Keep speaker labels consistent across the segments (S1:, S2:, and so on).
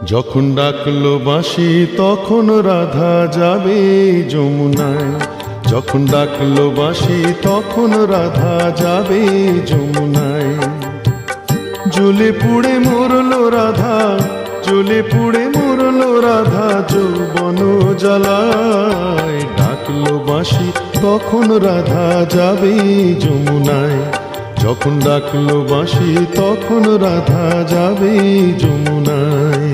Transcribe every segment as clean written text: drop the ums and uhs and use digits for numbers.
S1: যখন ডাকলো বাঁশি তখন রাধা যাবে যমুনায়। যখন ডাকলো বাঁশি তখন রাধা যাবে যমুনায়। জ্বলে পুড়ে মরলো রাধা, জ্বলে পুড়ে মরলো রাধা যৌবন জ্বালায়। ডাকলো বাঁশি তখন রাধা যাবে যমুনায়। যখন ডাকলো বাঁশি তখন রাধা যাবে যমুনায়।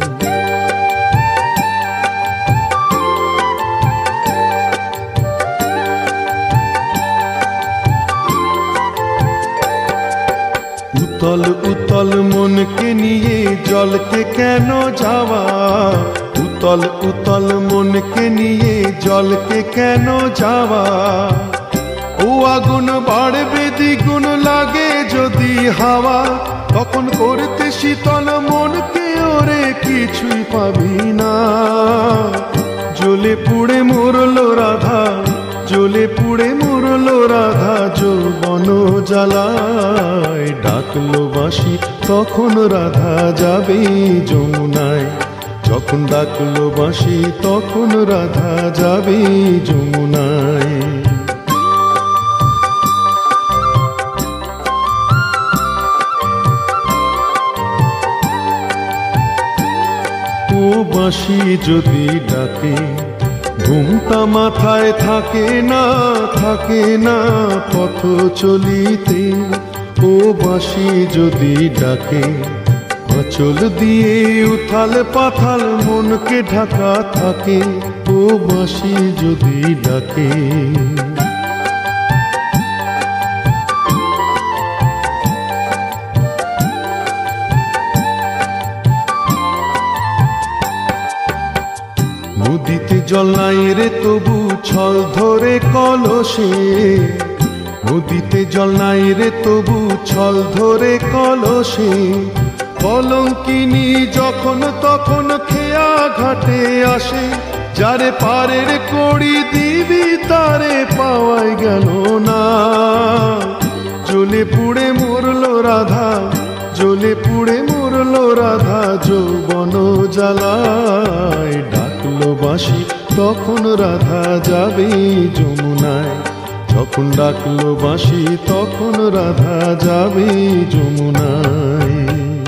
S1: উতল উতল মনকে নিয়ে জলকে কেন যাওয়া, উতল উতল মনকে নিয়ে জলকে কেন যাওয়া। ও আগুন বাড়বে দ্বিগুণ লাগে যদি হাওয়া, তখন করতে শীতল মনকে ওরে কিছুই পাবি না। জ্বলে পুড়ে মরলো রাধা, জ্বলে পুড়ে মরলো রাধা যৌবন জ্বালায়। ডাকলো বাঁশি তখন রাধা যাবে যমুনায়। যখন ডাকলো বাঁশি তখন রাধা যাবে যমুনায়। ও বাঁশি যদি ডাকে ঘুমটা মাথায় থাকে না, থাকে না পথ চলিতে। ও বাঁশি যদি ডাকে আঁচল দিয়ে উথাল পাথাল মনকে ঢাকা থাকে। ও বাঁশি যদি ডাকে নদীতে জল নাই রে তবু ছল ধরে কলসে, নদীতে জল নাই রে তবু ছল ধরে কলসে। কলঙ্কিনী যখন তখন খেয়া ঘাটে আসে, যারে পারের কড়ি দিবি তারে পাওয়াই গেল না। জ্বলে পুড়ে মরলো রাধা, জ্বলে পুড়ে মরলো রাধা যৌবন জ্বালায়। ডাকলো বাঁশি তখন রাধা যাবে যমুনায়। যখন ডাকলো বাঁশি তখন রাধা যাবে যমুনায়।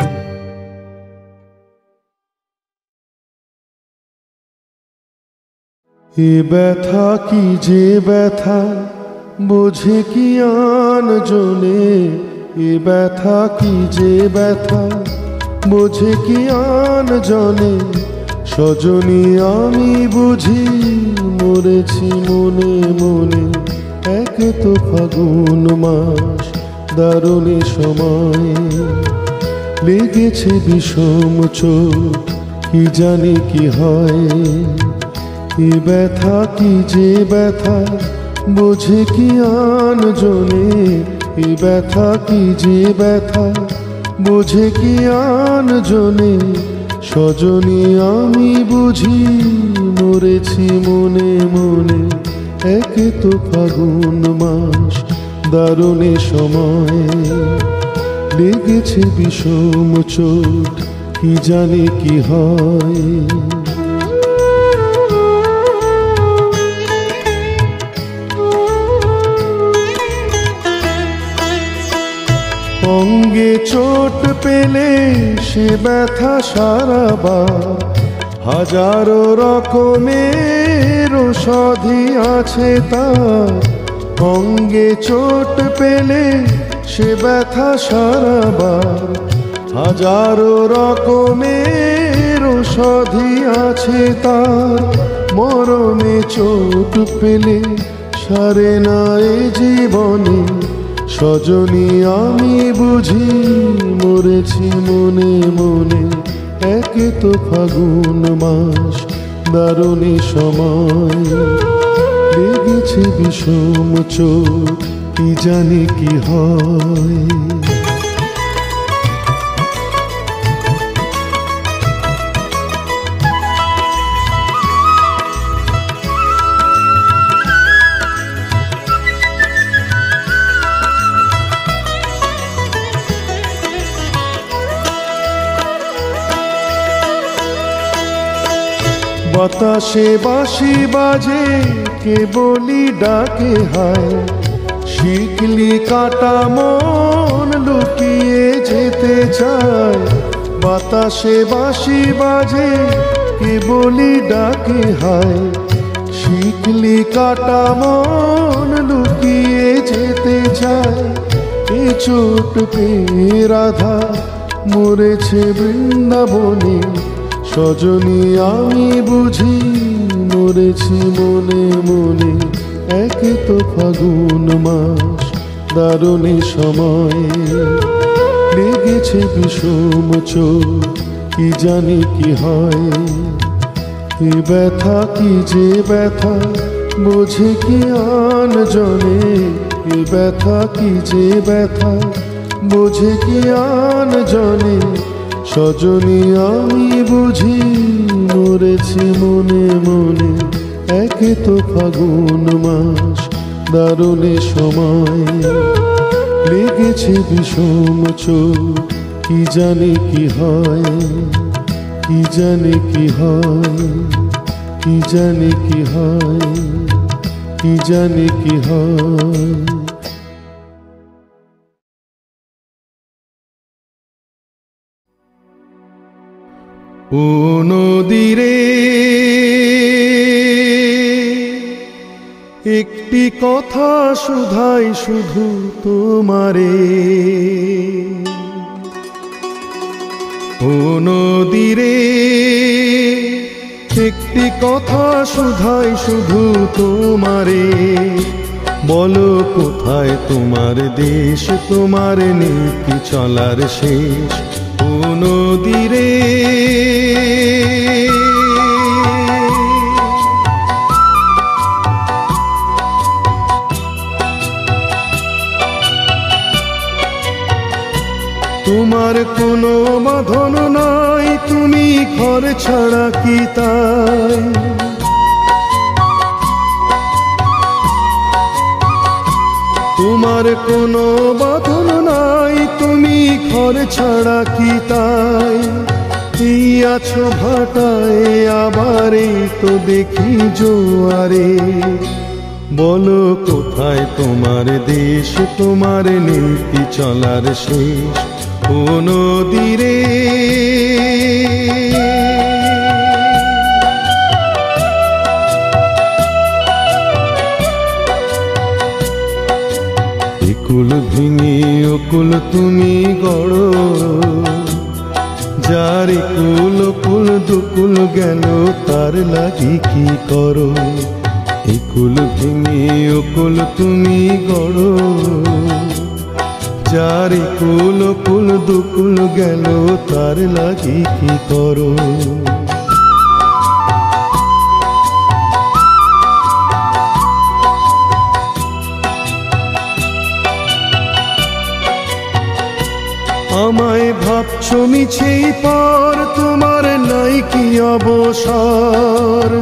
S1: এ ব্যথা কি যে ব্যথা বোঝে কি আন জনে, এ ব্যথা কি যে ব্যথা বোঝে কি আন জনে। সজনী আমি বুঝি মরেছি মনে মনে, এক তো ফাগুন মাস দারুণে সময়। লেগেছে বিষম চোট কি জানি কি হয়। এ ব্যথা কি যে ব্যথা বোঝে কি আন জনে, এ ব্যথা কি যে ব্যথা বোঝে কি আন জনে। সজনী আমি বুঝি মরেছি মনে মনে, এক তো ফাগুন মাস দারুণে সময়। লেগেছে বিষম চোট কি জানি কি হয়। অঙ্গে চোট পেলে সে ব্যথা সারাবার, হাজারো রকমের ঔষধি আছে তার। অঙ্গে চোট পেলে সে ব্যথা সারাবার, হাজারো রকমের ঔষধি আছে তার। মরণে চোট পেলে সারে না এ জীবনে, সজনী আমি বুঝি মরেছি মনে মনে, এক তো ফাগুন মাস দারুণে সময়। লেগেছে বিষম চোট কি জানি কি হয়। বাতাসে বাঁশি বাজে কে বলি ডাকে হায়, শিকলি কাটা মন লুকিয়ে যেতে চায়। বাতাসে বাঁশি বাজে কে বলি ডাকে হায়, শিকলি কাটা মন লুকিয়ে যেতে চায়। এ চোট পেয়ে রাধা মরেছে বৃন্দাবনে, সজনী আমি বুঝি মরেছি মনে মনে। একে তো ফাগুন মাস দারুণী সময়ে, লেগেছে বিষম চোখ কি জানি কি হয়। এ ব্যথা কি যে ব্যথা বোঝে কি আন জনে, এ ব্যথা কি যে ব্যথা বোঝে কি আন জনে। সজনী আমি বুঝি মরেছি মনে মনে, একে তো ফাগুন মাস দারুণী সময়, লেগেছে বিষম চোখ কি জানি কি হয়, কি জানি কি হয়, কি জানি কি হয়, কি জানি কি হয়। ও নদীরে একটি কথা শুধাই শুধু তোমারে, ও নদীরে একটি কথা শুধাই শুধু তোমারে। বলো কোথায় তোমার দেশ, তোমার নীতি চলার শেষ। ও নদীরে তোমার কোনো বাঁধন নাই, তুমি ঘর ছাড়া কি তাই। তোমার কোনো বাঁধন নাই, তুমি ঘর ছাড়া কি তাই। এই আছো ভাটায় আবার এই তো দেখি জোয়ারে। বলো কোথায় তোমার দেশ, তোমার নীতি চলার শেষ। ও নদীরে কুল ভেঙে অকুল তুমি গড়ো, যার কুল কুল দুকুল গেল তার লাগি কি করো। কুল ভেঙে অকুল তুমি গড়ো, যার কুল কুল দুকুল গেল তার লাগি কি করো। আমায় ভাবছো মিছেই পর, তোমার নাই কি অবসর।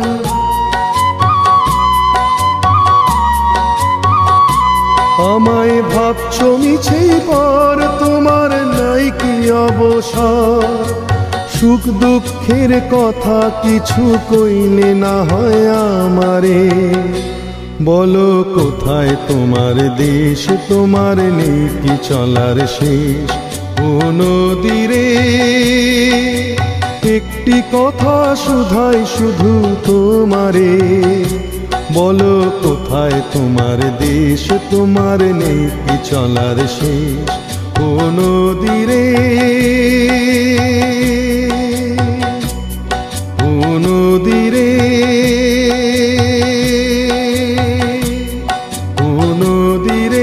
S1: আমায় ভাবছো মিছেই পর, তোমার নাই কি অবসর। সুখ দুঃখের কথা কিছু কইলে না হয় আমারে। বলো কোথায় তোমার দেশ, তোমার নীতি চলার শেষ। ও নদীরে একটি কথা শুধাই শুধু তোমারে। বলো কোথায় তোমার দেশ, তোমার নীতি চলার শেষ। ও নদীরে ও নদীরে ও নদীরে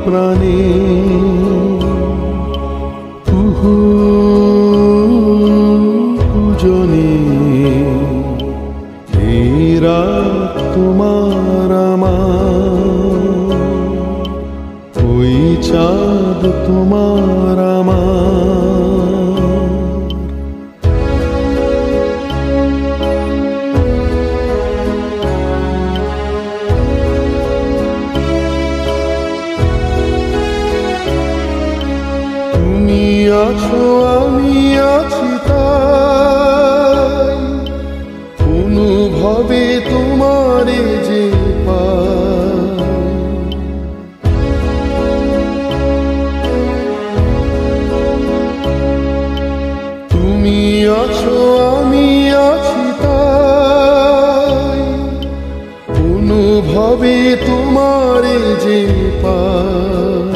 S1: প্রাণে জনে এই রাত তোমার আমার, ওই চাঁদ তোমার আমার। তুমি আছো আমি আছি তাই, অনুভবে তোমারে যে পাই। তুমি আছো আমি আছি তাই, অনুভবে তোমারে যে পাই।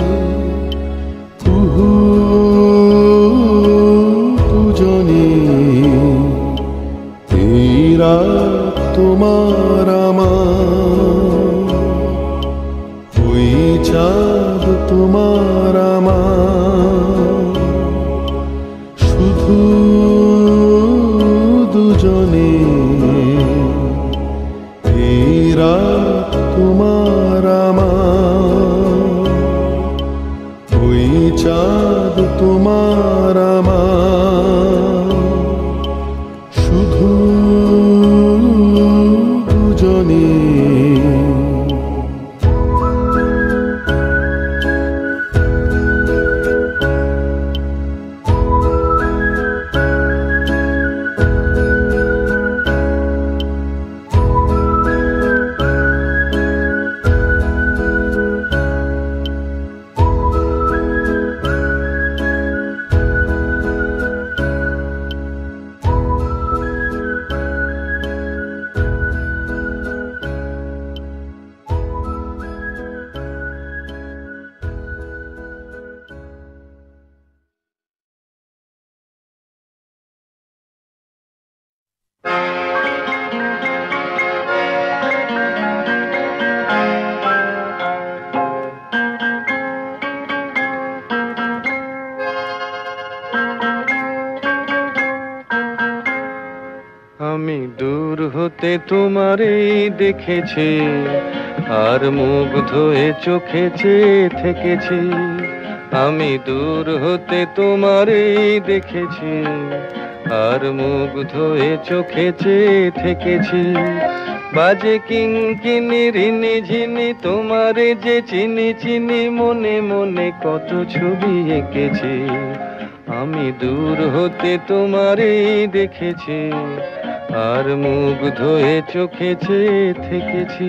S1: রাত তোমার আমার, ওই চাঁদ তোমার আমার, শুধু দুজনে এই রাত তোমার আমার, ওই চাঁদ তোমার আমার, শুধু দুজনে।
S2: আমি দূর হতে তোমারেই দেখেছি, আর মুগ্ধ হয়ে চোখে চেয়ে থেকেছি। আমি দূর হতে তোমারেই দেখেছি, আর মুগ্ধ হয়ে চোখে চেয়ে থেকেছি। বাজে কিঙ্কিনি রিনি ঝিনি তোমারে যে চিনি চিনি, মনে মনে কত ছবি এঁকেছি। আমি দূর হতে তোমারেই দেখেছি, আর মুগ্ধ হয়ে চোখে চেয়ে থেকেছি।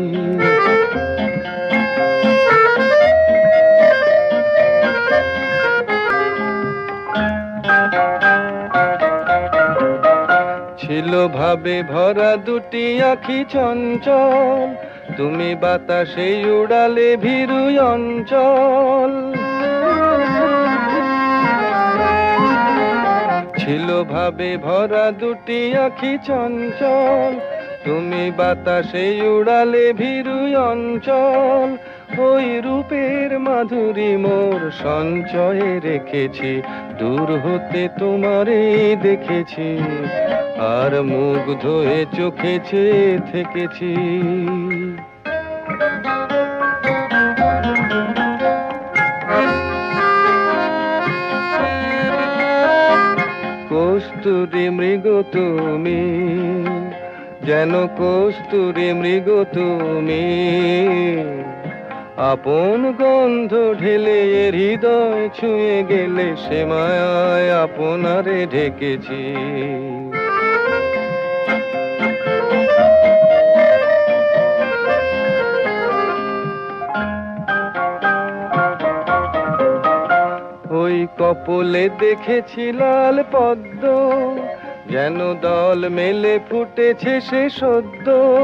S2: ছিল ভাবে ভরা দুটি আখি চঞ্চল, তুমি বাতাসে উড়ালে ভীরু অঞ্চল। ছিল ভাবে ভরা দুটি আখি চঞ্চল, তুমি বাতাসে উড়ালে ভীরু অঞ্চল। ওই রূপের মাধুরী মোর সঞ্চয়ে রেখেছি, দূর হতে তোমারে দেখেছি, আর মুগ্ধ হয়ে চোখে চেয়ে থেকেছি। কস্তুরী মৃগ তুমি, যেন কস্তুরী মৃগ তুমি, আপন গন্ধ ঢেলে হৃদয় ছুঁয়ে গেলে, সে মায়ায় আপনারে ঢেকেছি। ওই কপলে দেখেছি লাল পদ্ম, যেন দল মেলে ফুটেছে সে সদ্য।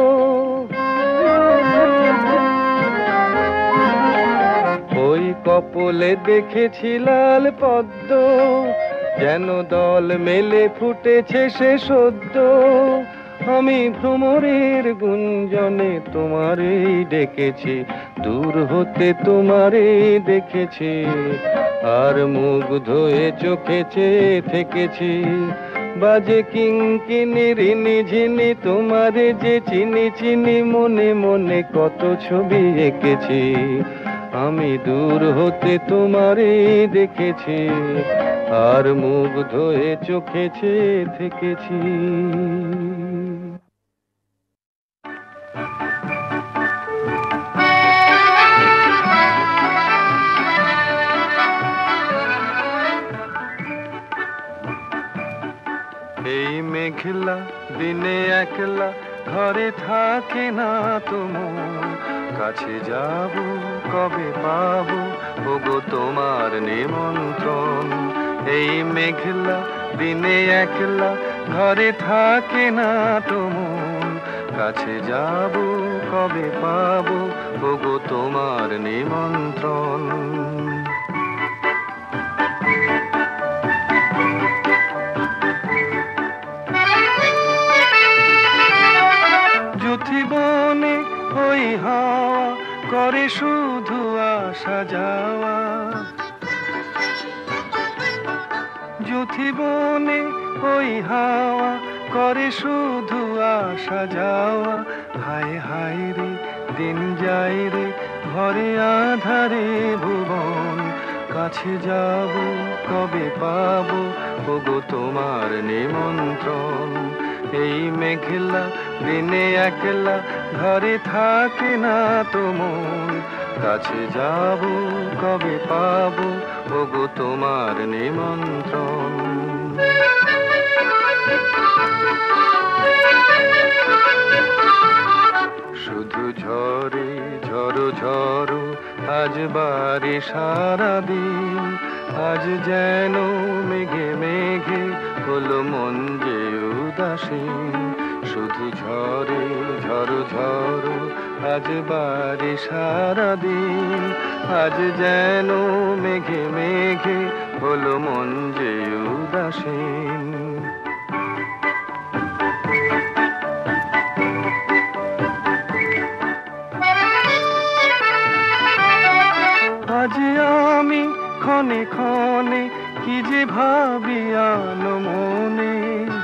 S2: ওই কপলে দেখেছি লাল পদ্ম, যেন দল মেলে ফুটেছে সে সদ্য। আমি ভ্রমরের গুঞ্জনে তোমারেই ডেকেছি, দূর হতে তোমারেই দেখেছি, আর মুগ্ধ হয়ে চোখে চেয়ে থেকেছি। বাজে কিঙ্কিনি রিনি ঝিনি তোমারে যে চিনি চিনি, মনে মনে কত ছবি এঁকেছি। আমি দূর হতে তোমারেই দেখেছি, আর মুগ্ধ হয়ে চোখে চেয়ে থেকেছি। এই মেঘলা দিনে একলা ঘরে থাকে না তোমার, কাছে যাব কবে পাবো ওগো তোমার নিমন্ত্রণ। এই মেঘলা দিনে একলা ঘরে থাকে না তোমার, কাছে যাব কবে পাবো ওগো তোমার নিমন্ত্রণ। বনে ওই হাওয়া করে শুধু আসা যাওয়া, যুথি বনে ওই হাওয়া করে শুধু আসা যাওয়া। হায় হায় রে দিন যায় রে ঘরে আধারে ভুবন, কাছে যাব কবে পাবো ওগো তোমার নিমন্ত্রণ। এই মেঘলা দিনে একলা ঘরে থাকে না তোমার, কাছে যাব কবে পাবো ওগো তোমার নিমন্ত্রণ। শুধু ঝরে ঝড়ো ঝড়ো আজ বারে সারাদিন, আজ যেন মেঘে মেঘে হলো মন যে উদাসীন। শুধু ঝরে ঝড়ো ঝড়ো আজ বারে সারাদিন, আজ যেন মেঘে মেঘে হলো মন যে উদাসীন। আজ আমি ক্ষণে ক্ষণে কি যে ভাবি আনো মনে,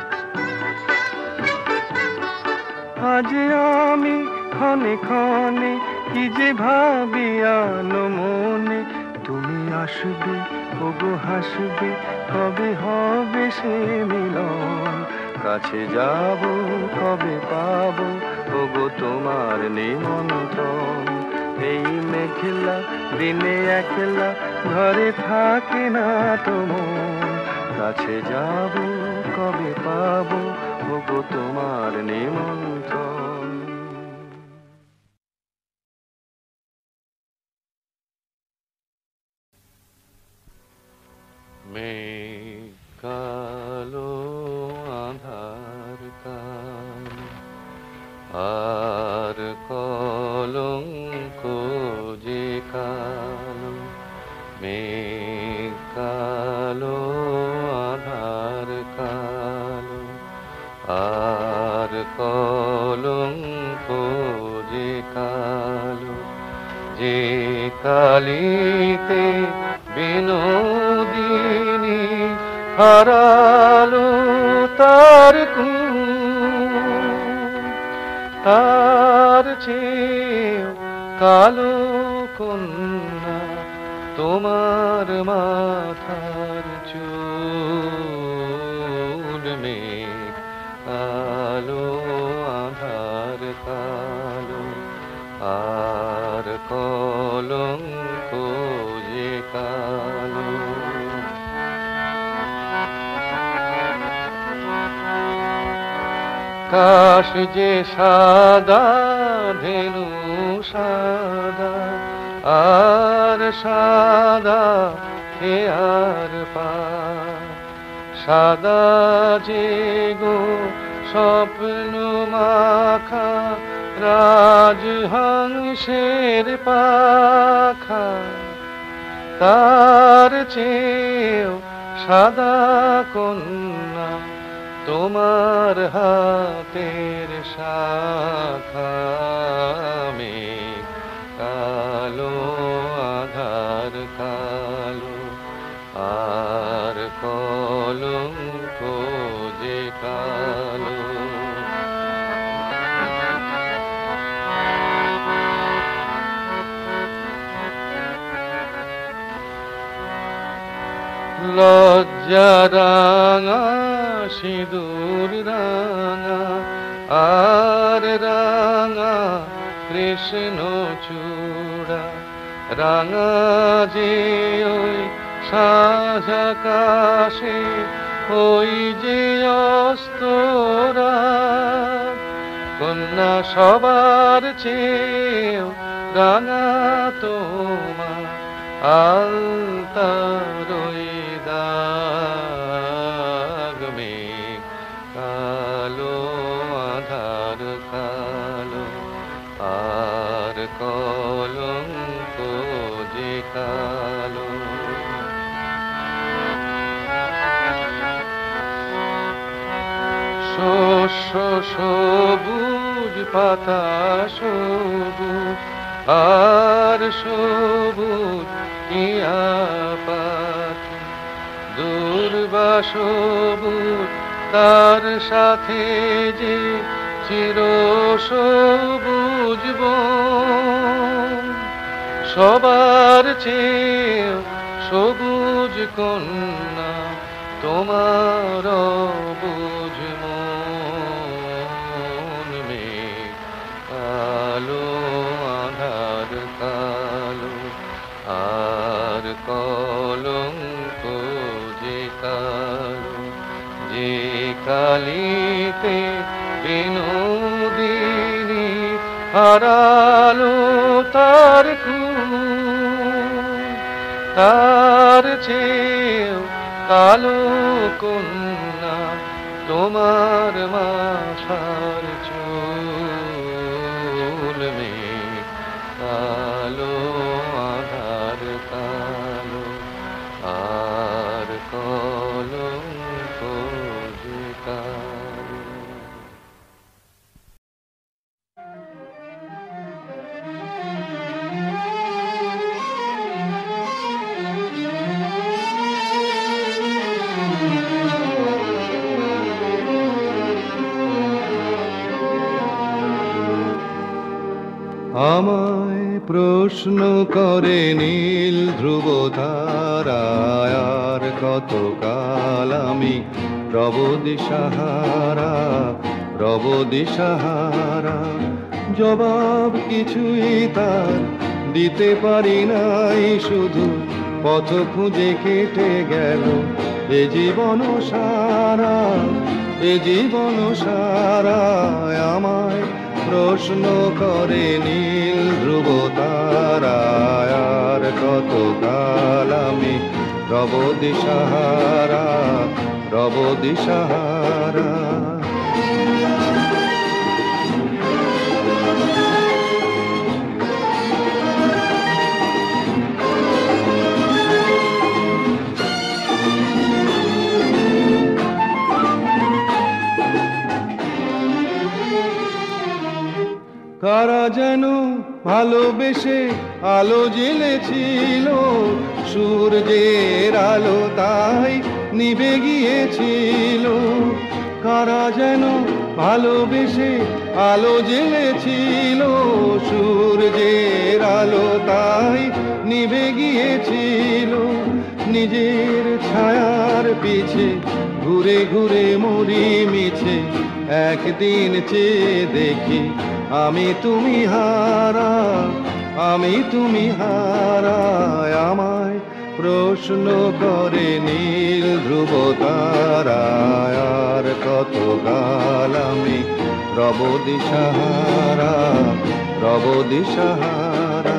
S2: আজ আমি ক্ষণে ক্ষণে কি যে ভাবি আনো মনে। তুমি আসবে ওগো হাসবে কবে হবে সে মিলন, কাছে যাব কবে পাবো ওগো তোমার নিমন্ত্রণ। এই মেঘলা দিনে একলা ঘরে থাকে না তোমার, কাছে যাব কবে পাবো ওগো তোমার নিমন্ত্রণ। মেঘ কালো আধার কালো আর কলঙ্ক যে কালো, মেঘ কালো আধার কালো আর কলঙ্ক যে কালো, যে কালিতে বিনোদিনী হারালো তার তার চেয়ে কালো কন্যা তোমার মাথার চুল। মেঘ কালো আধার কালো আর কলঙ্ক যে কালো। কাশ যে সাদা ধেনু সাদা আর সাদা হেয়ার পা, সাদা যে গো স্বপ্ন মাখা রাজহংসের পাখা, তার চেয়েও সাদা কন্যা তোমার হাতের শাখা মেঘ কালো আধার কালো আর কলঙ্ক যে কালো লজ্জা রাঙা সিঁদুর রাঙা আর রাঙা কৃষ্ণ চূড়া রাঙা যে ওই সাঁঝ আকাশে ওই যে অস্তরা কন্যা সবার চেয়েও রাঙা তোমার আলতারই দাগ মেঘ কালো আধার কালো আর কলঙ্ক যে কালো শস্য সবুজ পাতা সবুজ আর সবুজ ইয়া পাখি দুর্বা সবুজ তার সাথে যে চির সবুজ বন সবার চেয়ে সবুজ কন্যা তোমার বুঝ মন মেঘ কালো আধার কালো আর কলঙ্ক যে কালো যে কালিতে বিনোদিনী হারালো তার তার চেয়েও কালো কন্যা তোমার মাথার চুল মেঘ কালো আধার কালো আর কলঙ্ক যে কালো
S1: আমায় প্রশ্ন করে নীল ধ্রুব তারায় আর কতকাল আমি রব দিশাহারা রব দিশাহারা জবাব কিছুই তার দিতে পারি নাই শুধু পথ খুঁজে কেটে গেল এ জীবন সারা এ জীবন সারা আমায় প্রশ্ন করে নীল ধ্রুব তারায় আর কতকাল আমি রব দিশাহারা রব দিশাহারা কারা যেন ভালোবেসে আলো জ্বেলেছিল সূর্যের আলো তাই নিভে গিয়েছিল কারা যেন ভালোবেসে আলো জ্বেলেছিল সূর্যের আলো তাই নিভে গিয়েছিল নিজের ছায়ার পিছে ঘুরে ঘুরে মরি মিছে একদিন চেয়ে দেখি আমি তুমি হারা আমি তুমি হারা আমায় প্রশ্ন করে নীল ধ্রুব তারায় আর কতকাল আমি রব দিশাহারা রব দিশাহারা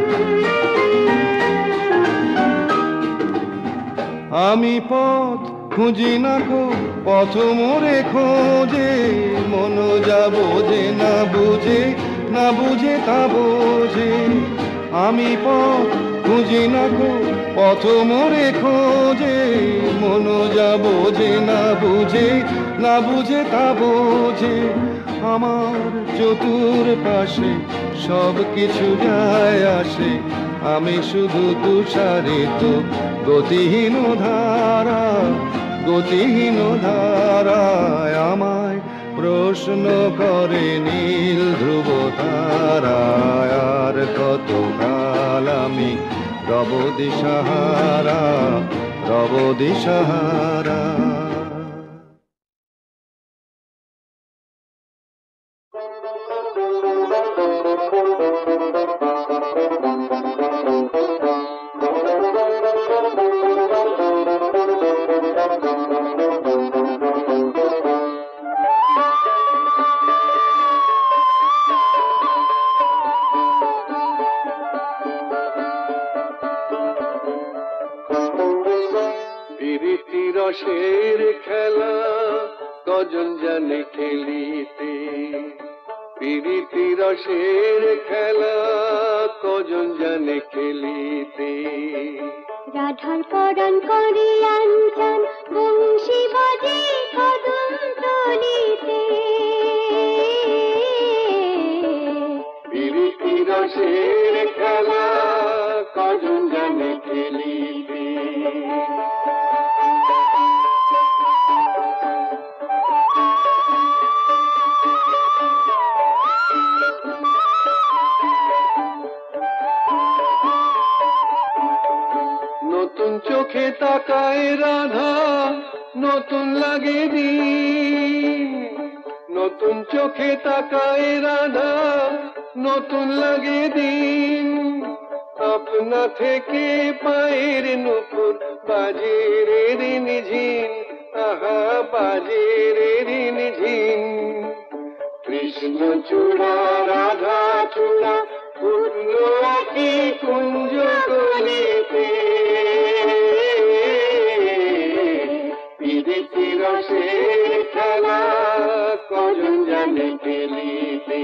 S1: আমি পথ খুঁজি না কো পথ মোরে খোঁজে, মন যা বোঝে না বুঝে, না বুঝে তা বোঝে। আমি পথ খুঁজি না কো পথ মোরে খোঁজে, মন যা বোঝে না বুঝে, না বুঝে তা বোঝে। আমার চতুর পাশে সব কিছু যায় আসে, আমি শুধু তুষারিত গতিহীন ধারা, গতিহীন ধারায় আমায় প্রশ্ন করে নীল ধ্রুব তারায়। আর কত কাল আমি রব দিশাহারা, রব দিশাহারা।
S2: রসের খেলা কজন জানে খেলিতে, প্রীতি রসের খেলা কজন জানে খেলিতে।
S3: রাধার পরাণ করে আঞ্চান বংশী বাজে কদম তলিতে,
S2: প্রীতি রসের খেলা কজন জানে খেলিতে। নতুন চোখে তাকায় রাধা, নতুন লাগে দিন। নতুন চোখে তাকায় রাধা, নতুন লাগে দিন। আপনা থেকে পায়ের নুপুর বাজে রে রিন ঝিন, আহা বাজে রে রিন ঝিন। কৃষ্ণ চূড়া রাধা চূড়া উঠল কি কুঞ্জ গলিতে। প্রীতি রসের খেলা কজন জানে খেলিতে।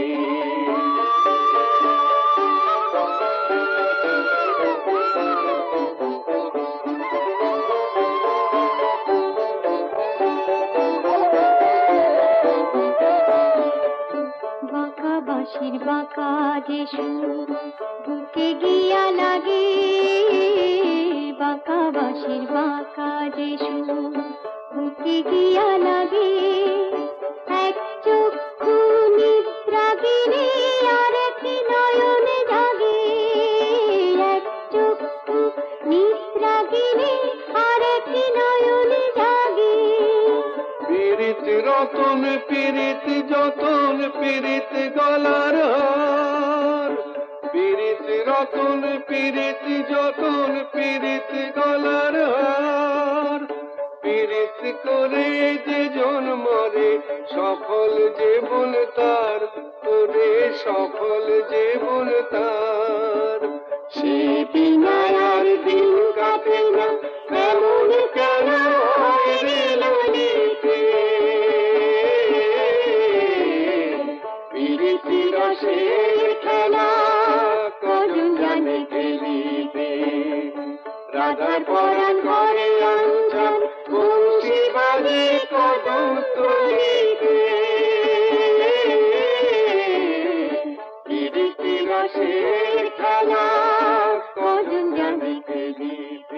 S3: বাঁকা বাঁশির বাঁকা যে সুর বুকে গিয়া লাগে, বাঁকা বাঁশির বাঁকা যে সুর বুকে গিয়া লাগে। এক চক্ষু নিদ্রা গিরে আর একটি নয়ন জাগে, এক চক্ষু নিদ্রা গিরে আর একটি নয়ন জাগে।
S2: পীড়িত রতন পীড়িত যতন পীড়িত গলার হার। পীড়িত রতন পীড়িত যতন পীড়িত গলার হার। পীড়িত করে যে জন মরে সফল জীবন তার, করে সফল জীবন তার। সে বিনা আর দিন কাটে না, এমন কেন হয় রে ললিতে। প্রীতি রসের খেলা কজন জানে খেলিতে। রাধার পরাণ করে আঞ্চল বংশী বাজে কদম তলিতে। প্রীতি রসের খেলা কজন জানে খেলিতে।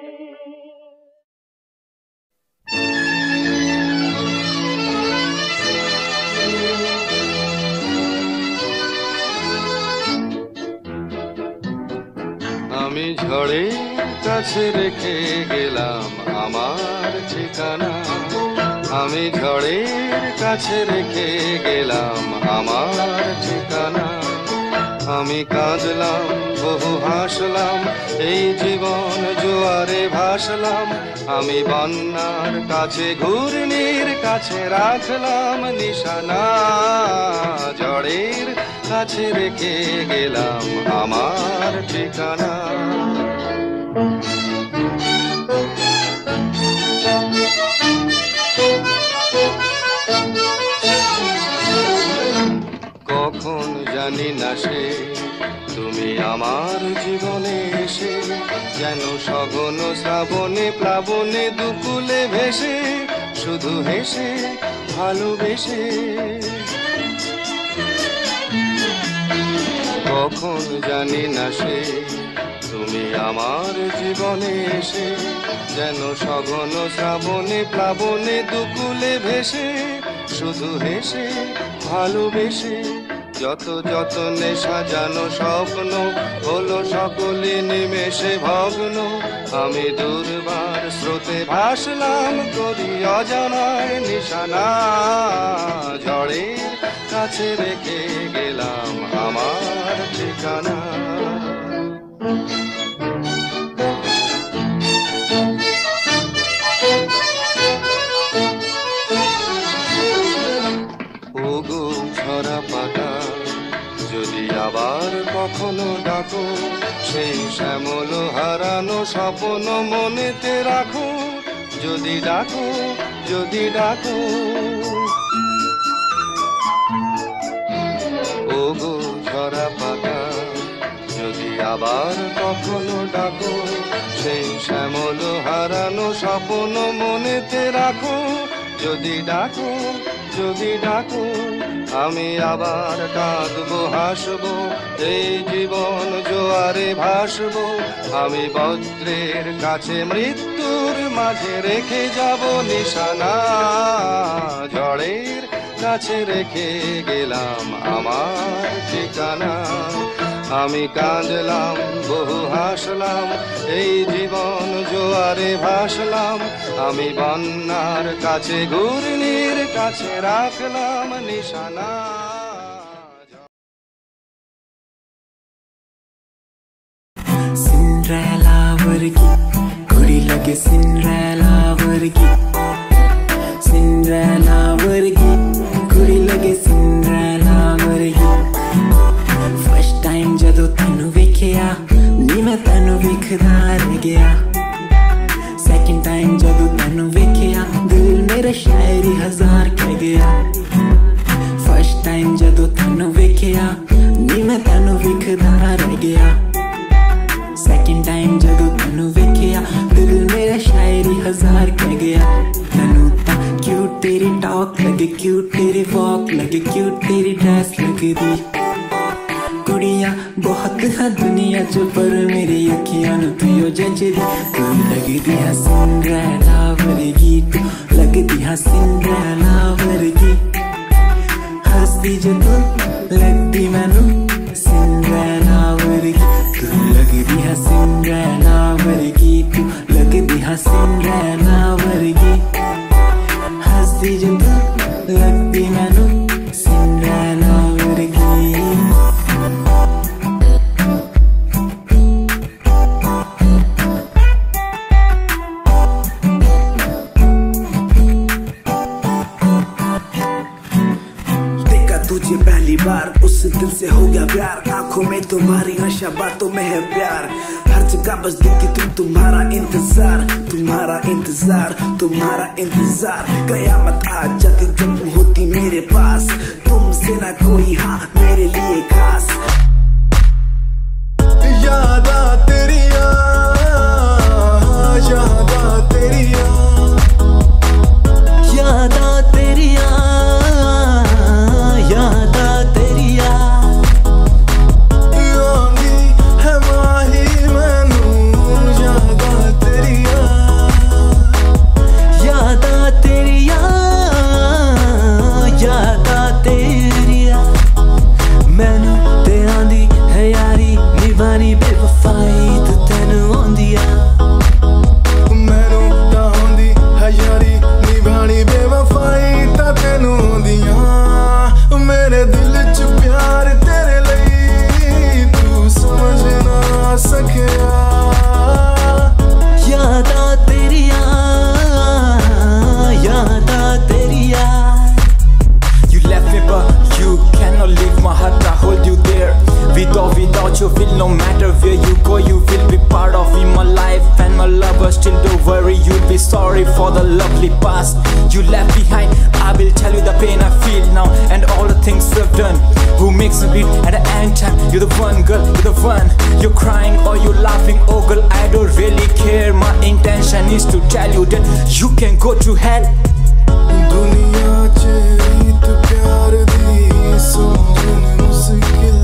S2: আমি ঝড়ের কাছে রেখে গেলাম আমার ঠিকানা। আমি ঝড়ের কাছে রেখে গেলাম আমার ঠিকানা। আমি কাঁদলাম বহু হাসলাম, এই জীবন জোয়ারে ভাসলাম। আমি বন্যার কাছে ঘূর্ণির কাছে রাখলাম নিশানা। ঝড়ের কাছে রেখে গেলাম আমার ঠিকানা। জানি না সে তুমি আমার জীবনে এসে যেন সঘন শ্রাবণে প্লাবনে দুকুলে ভেসে শুধু হেসে ভালোবেসে কখন জানি না সে তুমি আমার জীবনে এসে যেন সঘন শ্রাবণে প্লাবনে দুকুলে ভেসে শুধু হেসে ভালোবেসে যত যতনে সাজানো স্বপ্ন হলো সকলে নিমেষে ভগ্ন আমি দুর্বার স্রোতে ভাসলাম করি অজানার নিশানা ঝড়ের কাছে রেখে গেলাম আমার ঠিকানা ওগো ঝরা পাতা যদি আবার কখনো ডাকো সেই শ্যামল হারানো স্বপ্ন মনেতে রাখো যদি ডাকো যদি ডাকো ওগো ঝরা পাতা যদি আবার কখনো ডাকো সেই শ্যামল হারানো স্বপ্ন মনেতে রাখো যদি ডাকো যদি ডাকো আমি আবার কাঁদবো হাসবো এই জীবন জোয়ারে ভাসবো আমি বজ্রের কাছে মৃত্যুর মাঝে রেখে যাব নিশানা ঝড়ের কাছে রেখে গেলাম আমার ঠিকানা আমি কাঁদলাম বহু হাসলাম এই জীবন জোয়ারে ভাসলাম আমি বন্যার কাছে ঘূর্ণির কাছে রাখলাম নিশানা
S4: सिंड्रेला वर्गी घोड़ी लगे सिंड्रेला वर्गी सिंड्रेला वर्गी घोड़ी लगे सिंड्रेला वर्गी फर्स्ट टाइम जदों तैनू वेखिया नी मैं तैनू वेखदा रह गया सेकंड टाइम जदों तैनू वेखिया दिल मेरा शायरी हजार कह गया फर्स्ट टाइम जदों तैनू वेखिया नी मैं तैनू वेखदा रह गया सेकंड टाइम जदों तैनू वेखिया दिल मेरा शायरी हजार कह गया तैनू तां क्यूट तेरी टॉक लगे क्यूट तेरी वॉक लगे क्यूट तेरी ड्रेस लगदी कुड़ियां बहुत है दुनिया च पर मेरी अखियां नूं तू जचदी तू लगदी है सिंड्रेला वर्गी तू लगदी है सिंड्रेला वर्गी हंसदी जो तू लगदी मैनू सिंड्रेला वर्गी तू लगदी है सिंड्रेला वर्गी तू लगदी है सिंड्रेला वर्गी हंसदी जो तू लगदी मैनू सिंड्रेला वर्गी
S5: तुझे पहली बार उस दिल से हो गया प्यार आंखों में तुम्हारी नशा बातों में है प्यार हर जगह बस दिखती तुम्हारा इंतजार तुम्हारा इंतजार तुम्हारा इंतजार कयामत आ जाती जब होती मेरे पास तुमसे ना कोई हाँ मेरे लिए खास
S1: यादा तेरिया यादा तेरिया
S4: यादा तेरिया यादा तेरिया
S1: योंगी है माही मैनू यादा तेरिया
S4: यादा तेरिया यादा तेरिया मैनू ते आंदी है यारी निभानी बेवफा You're crying or you're laughing, oh girl, I don't really care. My intention is to tell you that you can go to hell.
S6: दुनिया च रीत प्यार दी समझन मुश्किल,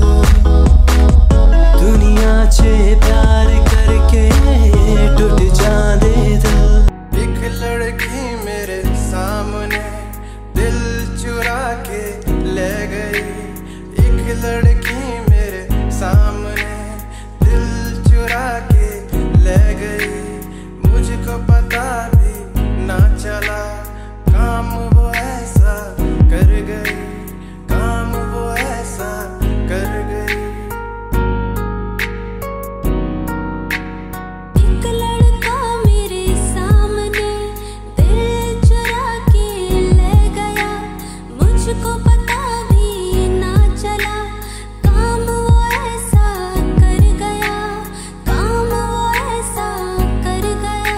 S4: दुनिया च प्यार करके टूट जांदे दिल।
S6: एक लड़की मेरे सामने दिल चुरा के ले गई, एक लड़की मेरे सामने दिल चुरा के ले गई। मुझको पता भी ना चला, काम वो ऐसा कर गई, काम वो ऐसा कर गई।
S3: एक लड़का मेरे सामने दिल चुरा के ले गया, मुझको पता भी ना चला, काम वो ऐसा कर गया, काम वो ऐसा कर गया।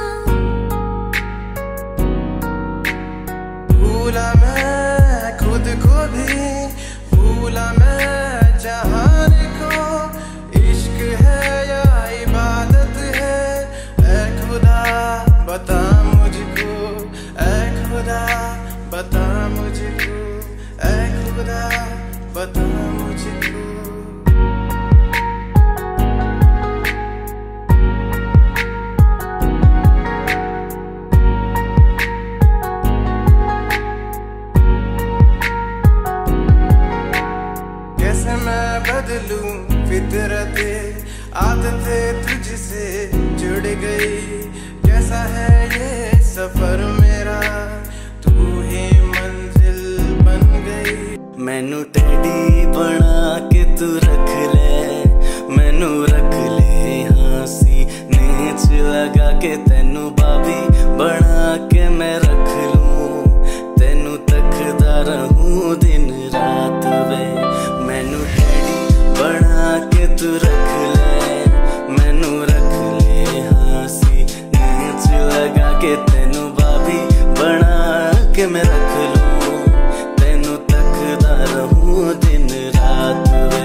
S6: भूला मैं खुद को भी, भूला मैं जहान को, इश्क है या इबादत है, ऐ खुदा बता मुझको, ऐ खुदा बता मुझको, ऐ खुदा बता मुझको। कैसे मैं बदलूं फितरते, आदतें तुझसे जुड़ गई। कैसा है ये सफर मेरा, तू ही मंजिल बन गई।
S7: मैनू टैडी बना के तू रख ले, मैनू रख ले हाँसी नेच लगा के, तेनू बाबी बना के मैं रख लूं, तेनू तकदा रहूं दिन रात वे। मैनू टैडी बना के तू रख ले, मैनू रख ले हाँसी नेच लगा के, तेनू बाबी बना के मैं रख लूं, तेनू तकदा रहूं दिन रात वे।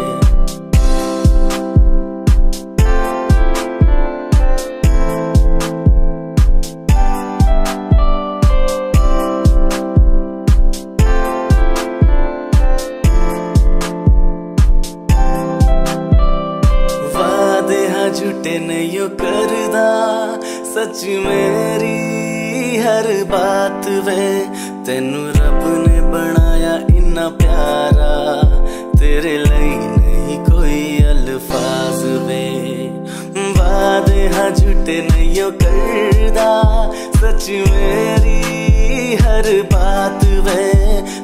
S7: झूठे नहीं करदा, सच मेरी हर बात वे। तेनू रब ने बनाया इन्ना प्यारा, तेरे लिए नहीं कोई अल्फाज वे। वादे हाँ झूठे नहीं करदा, सच मेरी हर बात वे।